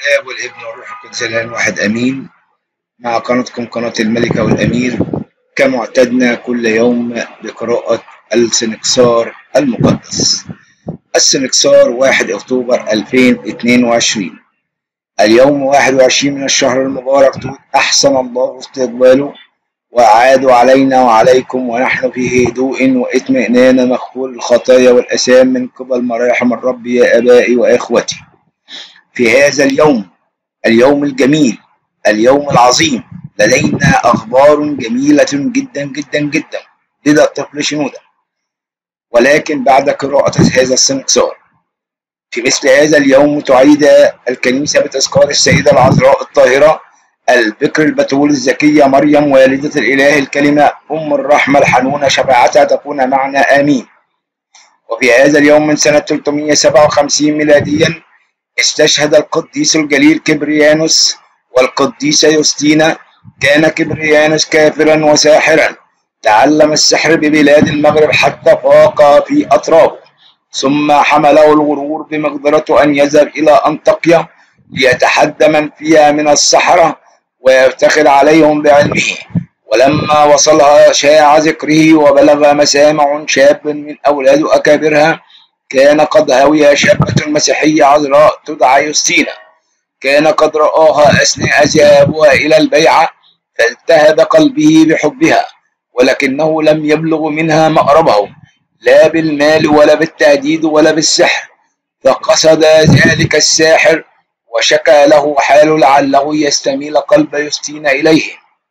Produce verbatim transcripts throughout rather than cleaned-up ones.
الآب والابن والروح القدس الآن واحد أمين. مع قناتكم قناة الملكة والأمير، كما اعتدنا كل يوم بقراءة السنكسار المقدس. السنكسار واحد أكتوبر ألفين واثنين وعشرين. اليوم واحد وعشرين من الشهر المبارك، تقول أحسن الله استقباله وأعاد علينا وعليكم ونحن في هدوء واطمئنان مغفور الخطايا والأثام من قبل مراحم الرب يا آبائي وإخوتي. في هذا اليوم اليوم الجميل، اليوم العظيم، لدينا أخبار جميلة جدا جدا جدا لدى الطفل شنودة، ولكن بعد قراءة هذا السنكسار. في مثل هذا اليوم تعيد الكنيسة بتذكار السيدة العذراء الطاهرة البكر البتول الزكية مريم والدة الإله الكلمة أم الرحمة الحنونة، شفاعتها تكون معنا آمين. وفي هذا اليوم من سنة ثلاثمائة وسبعة وخمسين ميلاديا استشهد القديس الجليل كبريانوس والقديسة يوستينا. كان كبريانوس كافرا وساحرا، تعلم السحر ببلاد المغرب حتى فاق في أطرافه، ثم حمله الغرور بمقدرته أن يذهب إلى أنطاكيا ليتحدى من فيها من السحرة ويفتخر عليهم بعلمه. ولما وصلها شاع ذكره وبلغ مسامع شاب من أولاد أكابرها، كان قد هوي شابة مسيحية عذراء تدعى يوستينا. كان قد رآها أثناء ذهابها إلى البيعة، فالتهب قلبه بحبها، ولكنه لم يبلغ منها مقربه، لا بالمال ولا بالتهديد ولا بالسحر. فقصد ذلك الساحر وشكى له حاله لعله يستميل قلب يوستينا إليه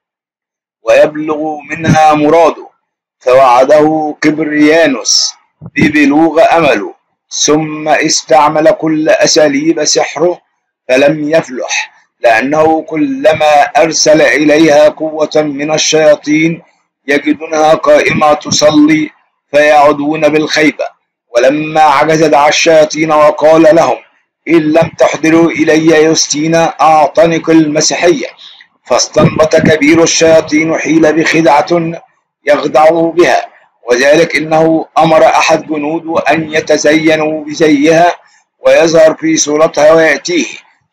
ويبلغ منها مراده. فوعده كبريانوس ببلوغ أمله، ثم استعمل كل أساليب سحره فلم يفلح، لأنه كلما أرسل إليها قوة من الشياطين يجدونها قائمة تصلي فيعودون بالخيبة. ولما عجز دعا الشياطين وقال لهم: إن لم تحضروا إلي يوستينا أعتنق المسيحية. فاستنبط كبير الشياطين حيلة بخدعة يخدعه بها، وذلك إنه أمر أحد جنوده أن يتزينوا بزيها ويظهر في صورتها ويأتيه،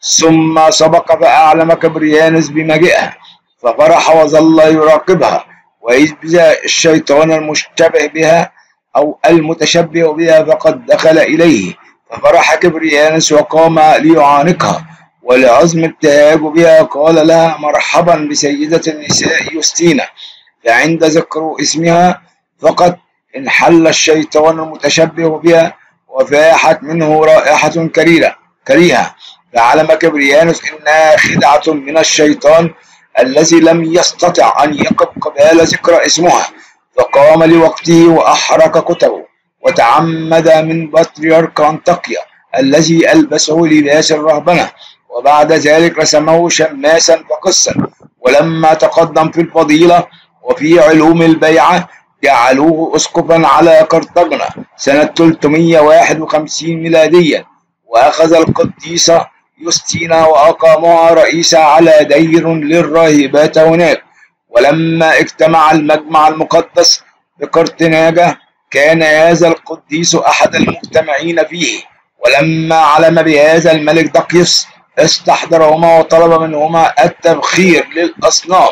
ثم سبق فأعلم كبريانوس بمجيئها، ففرح وظل يراقبها. وإذ بها الشيطان المشتبه بها أو المتشبه بها فقد دخل إليه، ففرح كبريانوس وقام ليعانقها، ولعظم ابتهاج بها قال لها: مرحبا بسيدة النساء يوستينا. فعند ذكر اسمها فقد انحل الشيطان المتشبه بها وفاحت منه رائحة كريهة كريهة فعلم كبريانوس إنها خدعة من الشيطان الذي لم يستطع أن يقف قبال ذكر اسمها، فقام لوقته وأحرق كتبه وتعمد من بطريرك أنطاكيا الذي ألبسه لباس الرهبنة، وبعد ذلك رسمه شماسا فقسا. ولما تقدم في الفضيلة وفي علوم البيعة جعلوه أسقفا على قرطاجنة سنة ثلاثمائة وواحد وخمسين ميلاديا، وأخذ القديسة يوستينا وأقامها رئيسة على دير للراهبات هناك. ولما اجتمع المجمع المقدس بقرطناجة كان هذا القديس أحد المجتمعين فيه. ولما علم بهذا الملك دقيس استحضرهما وطلب منهما التبخير للأصنام،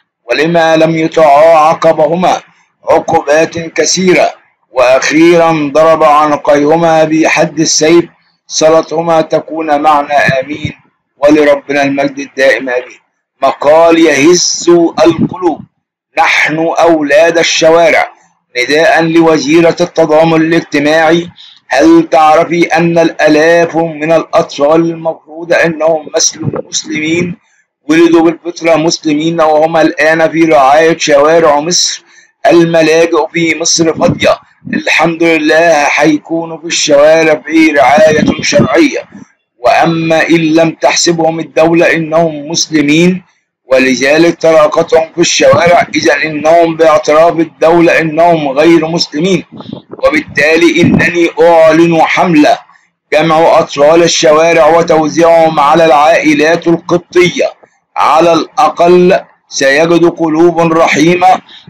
ولما لم يطعا عاقبهما عقوبات كثيرة، وأخيرا ضرب عنقيهما بحد السيف. صلاتهما تكون معنا آمين، ولربنا المجد الدائم آمين. مقال يهز القلوب: نحن أولاد الشوارع. نداء لوزيرة التضامن الاجتماعي: هل تعرفي أن الآلاف من الأطفال المفروض أنهم مسلمين ولدوا بالفطرة مسلمين وهم الآن في رعاية شوارع مصر؟ الملاجئ في مصر فاضية، الحمد لله حيكونوا في الشوارع في رعاية شرعية. وأما إن لم تحسبهم الدولة إنهم مسلمين ولذلك تراقتهم في الشوارع، إذا إنهم باعتراف الدولة إنهم غير مسلمين. وبالتالي إنني أعلن حملة جمع أطفال الشوارع وتوزيعهم على العائلات القبطية. على الأقل سيجد قلوب رحيمة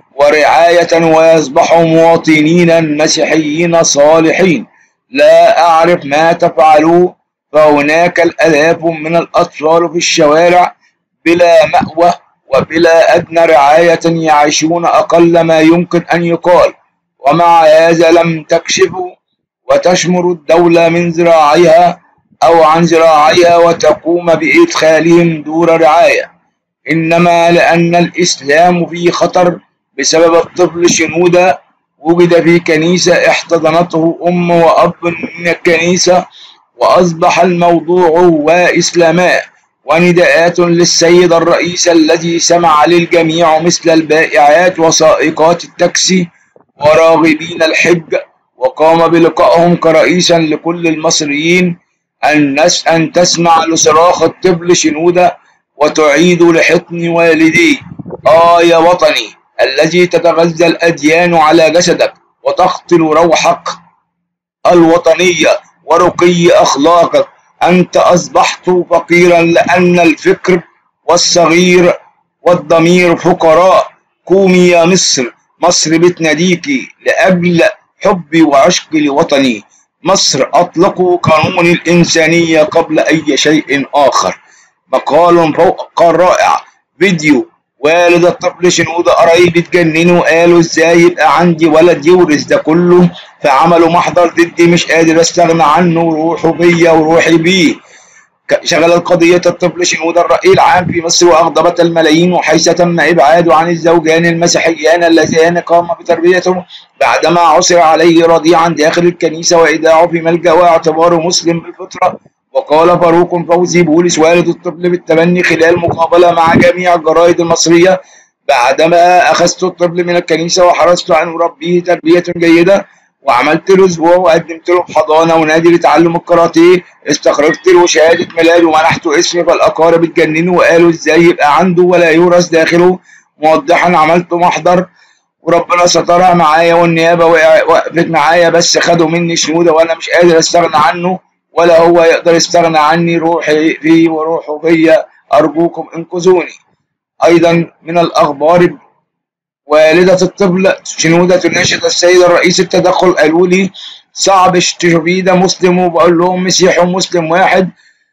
ورعاية ويصبحوا مواطنين مسيحيين صالحين. لا أعرف ما تفعلوه فهناك الآلاف من الأطفال في الشوارع بلا مأوى وبلا أدنى رعاية، يعيشون أقل ما يمكن أن يقال، ومع هذا لم تكشف وتشمر الدولة من ذراعيها أو عن ذراعيها وتقوم بإدخالهم دور رعاية، إنما لأن الإسلام فيه خطر بسبب الطفل شنودة وجد في كنيسة احتضنته أم وأب من الكنيسة، وأصبح الموضوع هو إسلاماء ونداءات للسيد الرئيس الذي سمع للجميع مثل البائعات وسائقات التاكسي وراغبين الحج، وقام بلقائهم كرئيسا لكل المصريين أن أن تسمع لصراخ الطفل شنودة وتعيد لحضن والديه. آه يا وطني الذي تتغذى الأديان على جسدك وتقتل روحك الوطنية ورقي أخلاقك، أنت أصبحت فقيرا لأن الفكر والصغير والضمير فقراء. قومي يا مصر، مصر بتناديكي لأجل حبي وعشقي لوطني. مصر أطلقوا قانون الإنسانية قبل أي شيء آخر. مقال فوق رائع. فيديو والد الطفل شنودة قرايبي اتجننوا، قالوا ازاي يبقى عندي ولد يورث ده كله، فعملوا محضر ضدي مش قادر استغنى عنه، روحوا بيا وروحي بيه. شغلت قضية الطفل شنودة الرأي العام في مصر وأغضبت الملايين، وحيث تم إبعاده عن الزوجان المسيحيان اللذان قام بتربيته بعدما عثر عليه رضيعا داخل الكنيسة وإيداعه في ملجأ واعتباره مسلم بالفطرة. وقال فاروق فوزي بولس والد الطفل بالتبني خلال مقابلة مع جميع الجرائد المصرية: بعدما أخذت الطفل من الكنيسة وحرصت أن أربيه تربية جيدة وعملت له أسبوع وقدمت له حضانة ونادي لتعلم الكاراتيه، استخرجت له شهادة ميلاد ومنحته اسم، فالأقارب اتجننوا وقالوا ازاي يبقى عنده ولا يورث داخله، موضحا عملت محضر وربنا سترها معايا والنيابة وقفت معايا، بس خدوا مني شنودة وأنا مش قادر أستغنى عنه ولا هو يقدر يستغنى عني، روحي فيه وروحه فيا، أرجوكم انقذوني. أيضا من الأخبار: والدة الطفل شنودة تناشد السيد الرئيس التدخل، قالوا لي صعب تشوفيه ده مسلم، وبقول لهم مسيحي ومسلم واحد،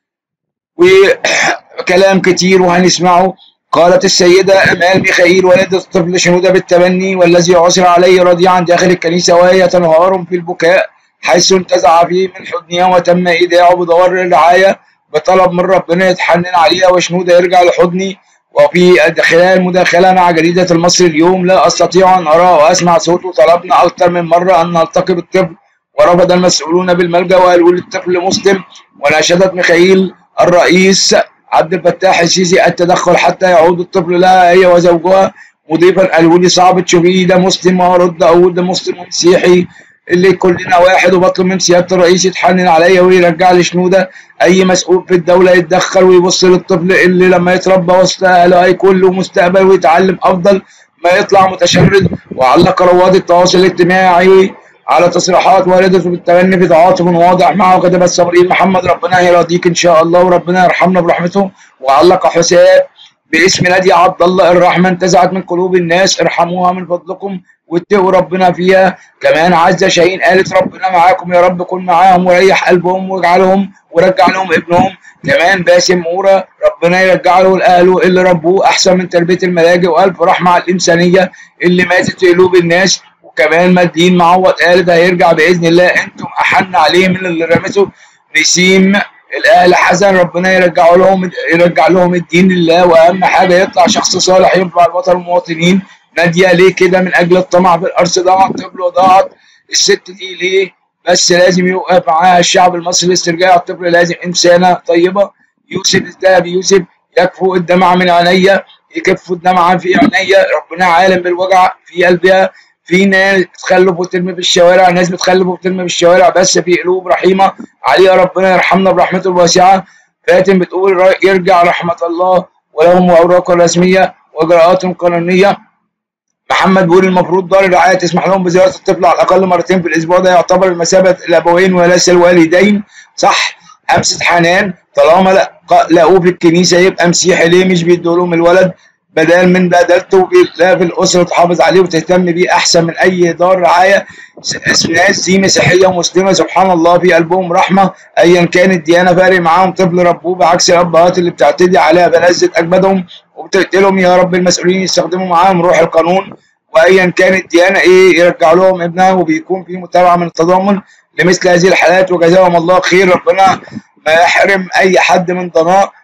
وكلام كتير وهنسمعه. قالت السيدة أمال ميخائيل والدة الطفل شنودة بالتبني والذي عثر عليه رضيعا داخل الكنيسة وهي تنهار في البكاء حيث انتزع فيه من حضنها وتم إيداعه بدوار الرعاية بطلب من ربنا يتحنن عليها وشنودة يرجع لحضني. وفي خلال مداخلة مع جريدة المصري اليوم: لا أستطيع أن أرى وأسمع صوته، طلبنا أكثر من مرة أن نلتقي بالطفل ورفض المسؤولون بالملجأ وقالوا للطفل مسلم. وناشدت ميخائيل الرئيس عبد الفتاح السيسي التدخل حتى يعود الطفل لها هي وزوجها، مضيفا قالوا لي صعب تشوفيه ده مسلم، وأرد أقول ده مسلم ومسيحي اللي كلنا واحد، وبطلب من سيادة الرئيس يتحنن عليا ويرجع لي شنودة. أي مسؤول في الدولة يتدخل ويبص للطفل اللي لما يتربى وسط أهله هيكون له مستقبل ويتعلم أفضل ما يطلع متشرد. وعلق رواد التواصل الاجتماعي على تصريحات والدته بالتبني في تعاطف واضح معه، وكتب صابرين محمد ربنا يرضيك إن شاء الله وربنا يرحمنا برحمته. وعلق حساب باسم نادية عبد الله: الرحمة انتزعت من قلوب الناس، ارحموها من فضلكم واتقوا ربنا فيها. كمان عزة شاهين قالت ربنا معاكم يا رب، كن معاهم وريح قلبهم واجعلهم ورجع لهم ابنهم. كمان باسم مورا: ربنا يرجع له لاهله اللي ربوه احسن من تربيه الملاجئ، والف رحمه على الانسانيه اللي ماتت في قلوب الناس. وكمان مدين معوض قالت هيرجع باذن الله، انتم احن عليه من اللي رمته. نسيم الاهل حسن: ربنا يرجع لهم يرجع لهم الدين لله، واهم حاجه يطلع شخص صالح ينفع الوطن والمواطنين. نادية: ليه كده؟ من اجل الطمع في الارض ضاعت طفل وضاعت الست دي ليه؟ بس لازم يوقف معاها الشعب المصري لاسترجاع الطفل، لازم انسانه طيبه. يوسف الذهبي يوسف: يكفوا الدمع من عينيا، يكفوا الدمع في عينيا، ربنا عالم بالوجع في قلبها. في ناس بتخلف وترمي في الشوارع، ناس بتخلف وترمي في الشوارع بس في قلوب رحيمه عليها، ربنا يرحمنا برحمته الواسعه. فاتن بتقول يرجع رحمه الله ولهم اوراق رسميه واجراءات قانونيه. محمد بيقول المفروض دار الرعايه تسمح لهم بزياره الطفل على الاقل مرتين في الاسبوع، ده يعتبر المثابه الابوين وليس الوالدين. صح. امسة حنان: طالما لقوه في الكنيسه يبقى مسيحي، ليه مش بيدوا لهم الولد؟ بدل من بهدلته لا في الأسرة تحافظ عليه وتهتم بيه أحسن من أي دار رعاية. ناس دي مسيحية ومسلمة سبحان الله في قلبهم رحمة أيا كانت الديانة، فارق معاهم طفل ربوه، بعكس الأبهات اللي بتعتدي عليها بلذة أجسادهم وبتقتلهم. يا رب المسؤولين يستخدموا معاهم روح القانون، وأيا كانت الديانة إيه يرجع لهم ابنها، وبيكون في متابعة من التضامن لمثل هذه الحالات، وجزاهم الله خير. ربنا ما يحرم أي حد من ضناء.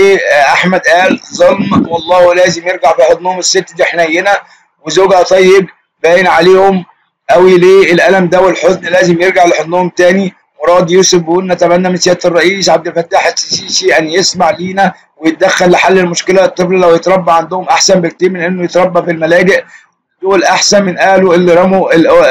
واحمد قال ظلم والله لازم يرجع في حضنهم. الست دي حنينه وزوجها طيب باين عليهم قوي ليه الالم ده والحزن، لازم يرجع لحضنهم تاني. مراد يوسف بيقول نتمنى من سياده الرئيس عبد الفتاح السيسي ان يسمع لينا ويتدخل لحل المشكله. الطفل لو يتربى عندهم احسن بكتير من انه يتربى في الملاجئ، دول احسن من اهله اللي رموا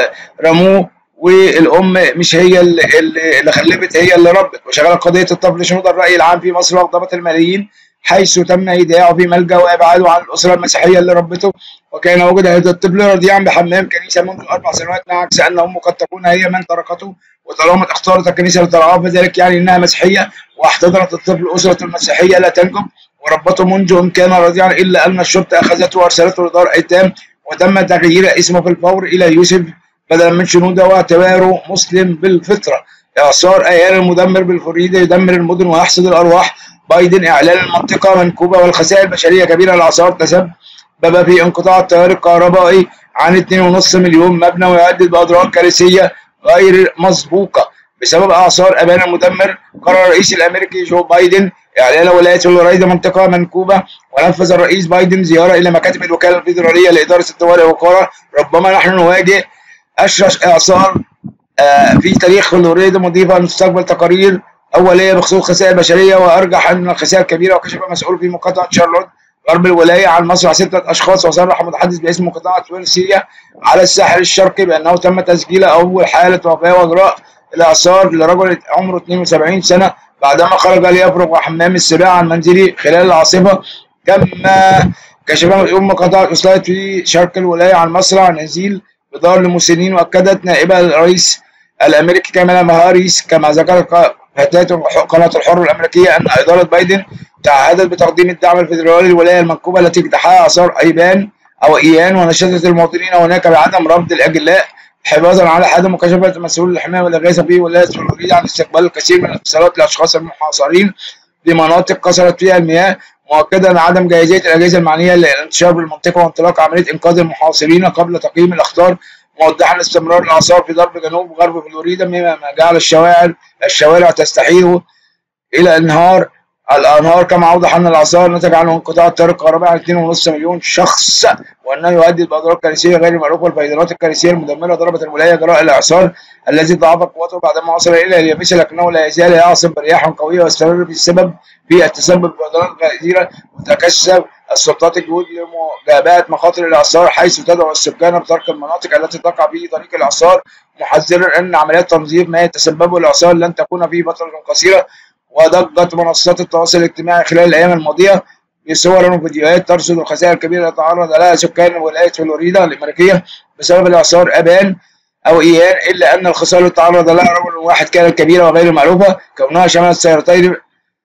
رموه، والام مش هي اللي, اللي خلفت، هي اللي ربت. وشغاله قضيه الطفل شنود الراي العام في مصر واغضبت الملايين، حيث تم ايداعه في ملجا وابعاده عن الاسره المسيحيه اللي ربته، وكان وجد هذا الطفل رضيعا بحمام كنيسه منذ اربع سنوات، مع عكس ان امه قد تكون هي من تركته. وطالما اختارت الكنيسه لترعاه فذلك يعني انها مسيحيه، واحتضنت الطفل اسره المسيحيه لا تنجب وربته منذ ان كان رضيعا، الا ان الشرطه اخذته وارسلته لدار ايتام، وتم تغيير اسمه في الفور الى يوسف بدلا من شنودة واعتباره مسلم بالفطرة. إعصار أيار المدمر بالفلوريدا يدمر المدن ويحصد الأرواح. بايدن إعلان المنطقة منكوبة والخسائر البشرية كبيرة. الإعصار تسبب في انقطاع التيار الكهربائي عن اثنين ونصف مليون مبنى ويهدد بأضرار كارثية غير مسبوقة بسبب إعصار أبان المدمر. قرر الرئيس الأمريكي جو بايدن إعلان ولاية فلوريدا منطقة منكوبة، ونفذ الرئيس بايدن زيارة إلى مكاتب الوكالة الفيدرالية لإدارة الطوارئ والقرى. ربما نحن نواجه أشرس إعصار آه في تاريخ فلوريدا، مضيفة لمستقبل تقارير أولية بخصوص خسائر بشرية، وأرجح أن الخسائر كبيرة. وكشف مسؤول في مقاطعة شارلوت غرب الولاية عن مصرع ستة أشخاص، وصرح متحدث باسم مقاطعة ويلسيا على الساحل الشرقي بأنه تم تسجيل أول حالة وفاة وإجراء الإعصار لرجل عمره اثنين وسبعين سنة بعدما خرج ليفرغ حمام السباحة عن منزله خلال العاصفة. كما كشف مسؤول مقاطعة أوسلايت في شرق الولاية عن مصرع نزيل بدار للمسنين. واكدت نائبه الرئيس الامريكي كامالا هاريس كما ذكرت فتاه قناه الحر الامريكيه ان اداره بايدن تعهدت بتقديم الدعم الفيدرالي للولايه المنكوبه التي اجتاحها اعصار ايبان او ايان، ونشدت المواطنين هناك بعدم رفض الاجلاء حفاظا على حدهم. وكشفت مسؤول الحمايه والاغاثه في ولايه فلوريدا عن استقبال الكثير من الاتصالات للاشخاص المحاصرين بمناطق كثرت فيها المياه، مؤكدا ان عدم جاهزيه الاجهزه المعنيه للانتشار بالمنطقه وانطلاق عمليه انقاذ المحاصرين قبل تقييم الاخطار، موضحا استمرار الاعصار في ضرب جنوب غرب فلوريدا مما جعل الشوارع الشوارع تستحيل الى انهار الانهار. كما اوضح ان الاعصار نتج عنه انقطاع التيار الكهربائي عن اثنين ونصف مليون شخص، وانه يهدد باضرار كارثيه غير معروفه. والفيضانات الكارثيه المدمره ضربت الولايه جراء الاعصار الذي ضاعفت قوته بعدما وصل الى اليابسه، لكنه لا يزال يعصف برياح قويه ويستمر في السبب في التسبب بفيضانات غزيره. وتكثف السلطات الجهود لمجابهه مخاطر الاعصار، حيث تدعو السكان بترك المناطق التي تقع في طريق الاعصار، محذرا ان عمليات تنظيف ما يتسببه الاعصار لن تكون في فتره قصيره. وضجت منصات التواصل الاجتماعي خلال الايام الماضيه بصور وفيديوهات ترصد الخسائر الكبيره التي تعرض لها سكان ولايه فلوريدا الامريكيه بسبب الاعصار ابان او ايان، الا ان الخسائر التي تعرض لها رجل واحد كانت كبيره وغير معروفه، كونها شملت سيارتين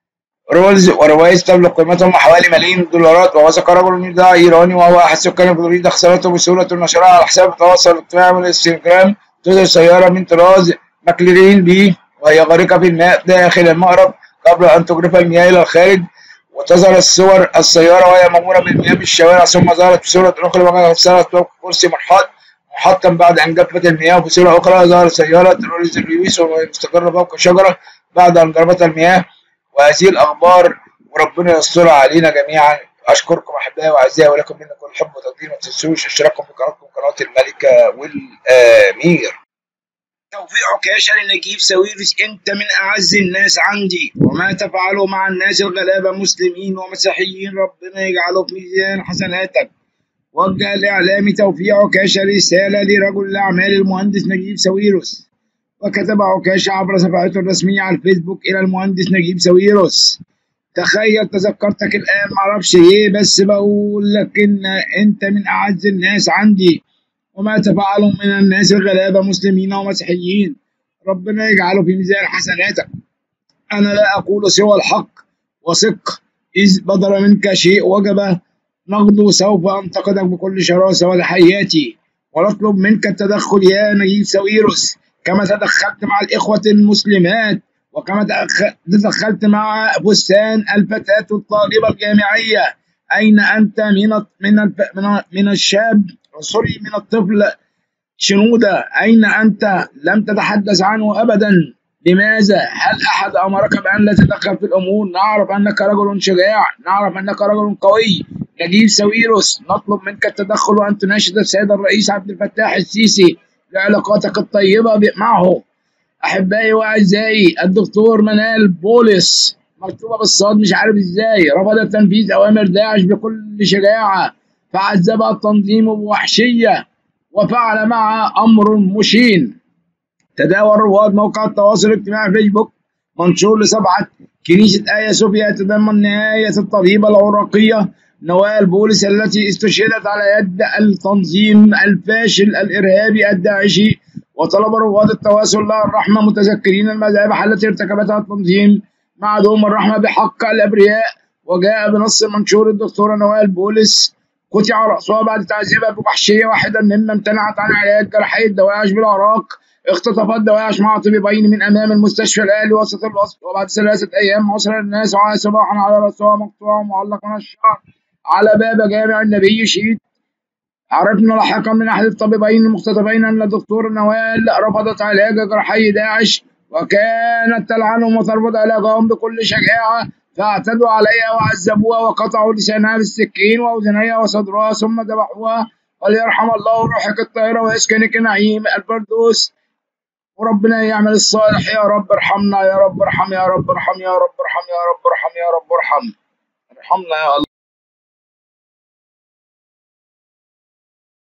رولز ورويس تبلغ قيمتهم حوالي ملايين الدولارات. ووثق رجل يدعى ايراني وهو احد سكان فلوريدا خسارته بصوره نشرها على حساب التواصل الاجتماعي والانستغرام. تظهر سياره من طراز ماكلارين بي وهي غارقه في الماء داخل المأرب قبل ان تجرف المياه الى الخارج، وتظهر الصور السياره وهي مغموره بالمياه في الشوارع، ثم ظهرت بصوره اخرى وكسرت فوق كرسي منحط محطم بعد ان جفت المياه. وفي صوره اخرى ظهرت سياره رولز رويس وهي مستقره فوق شجره بعد ان جرفت المياه. وهذه الاخبار وربنا يسترها علينا جميعا. اشكركم احبائي واعزائي ولكم منا كل حب وتقدير. ما تنسوش اشتراككم في قناتكم قناه الملكه والامير. توفيق عكاشة لنجيب ساويرس انت من اعز الناس عندي، وما تفعله مع الناس الغلابه مسلمين ومسيحيين ربنا يجعله في ميزان حسناتك. وجه الاعلامي توفيق عكاشة رساله لرجل الاعمال المهندس نجيب ساويرس، وكتب عكاشة عبر صفحته الرسميه على الفيسبوك الى المهندس نجيب ساويرس: تخيل تذكرتك الان، معرفش ايه بس بقول لك ان انت من اعز الناس عندي، وما تفعله من الناس الغلابة مسلمين ومسيحيين ربنا يجعله في ميزان حسناتك. أنا لا أقول سوى الحق وثق، إذ بدر منك شيء وجب نغدو سوف أنتقدك بكل شراسة وتحياتي، ونطلب منك التدخل يا نجيب ساويرس، كما تدخلت مع الإخوة المسلمات، وكما تدخلت مع بستان الفتاة الطالبة الجامعية. أين أنت من من من من الشاب، سوري، من الطفل شنودة؟ أين أنت؟ لم تتحدث عنه أبدا. لماذا؟ هل أحد أمرك بأن لا تتدخل في الأمور؟ نعرف أنك رجل شجاع، نعرف أنك رجل قوي. نجيب ساويرس، نطلب منك التدخل وأن تناشد السيد الرئيس عبد الفتاح السيسي لعلاقاتك الطيبة معه. أحبائي وأعزائي، الدكتور منال بولس، مكتوبة بالصاد مش عارف إزاي، رفض تنفيذ أوامر داعش بكل شجاعة، فعذبها التنظيم بوحشية، وفعل معها أمر مشين. تداول رواد موقع التواصل الاجتماعي فيسبوك منشور لصفحة كنيسة آيا صوفيا يتضمن نهاية الطبيبة العراقية نوال بولس التي استشهدت على يد التنظيم الفاشل الإرهابي الداعشي، وطلب رواد التواصل لها الرحمة متذكرين المذابح التي ارتكبتها التنظيم مع دوم الرحمة بحق الأبرياء. وجاء بنص المنشور الدكتورة نوال بولس قطع رأسها بعد تعذيبها بوحشية، واحدا مما امتنعت عن علاج جرحي دواعش بالعراق. اختطفت دواعش مع طبيبين من أمام المستشفى الأهلي وسط الوسط، وبعد ثلاثة أيام عثر الناس صباحا على رأسها مقطوع معلق من الشعر على باب جامع النبي شيد. عرفنا لاحقا من أحد الطبيبين المختطفين أن الدكتورة نوال رفضت علاج جرحي داعش، وكانت تلعنهم وترفض علاجهم بكل شجاعة، فاعتدوا عليها وعذبوها وقطعوا لسانها بالسكين وأذنيها وصدرها ثم ذبحوها. وليرحم الله روحك الطاهرة ويسكنك نعيم الفردوس، وربنا يعمل الصالح. يا رب ارحمنا، يا رب ارحم، يا رب ارحم، يا رب ارحم، يا رب ارحم، يا رب ارحم، ارحمنا يا الله.